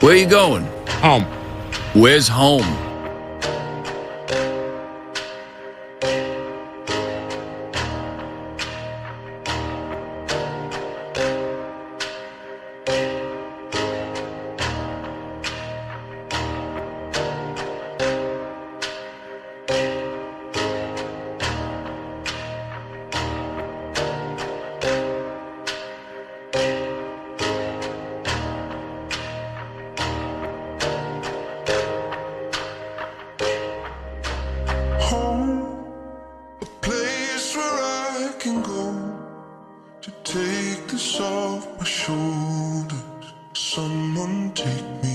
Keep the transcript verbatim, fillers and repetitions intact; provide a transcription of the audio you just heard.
Where you going? Home. Where's home? Home, a place where I can go to take this off my shoulders. Someone take me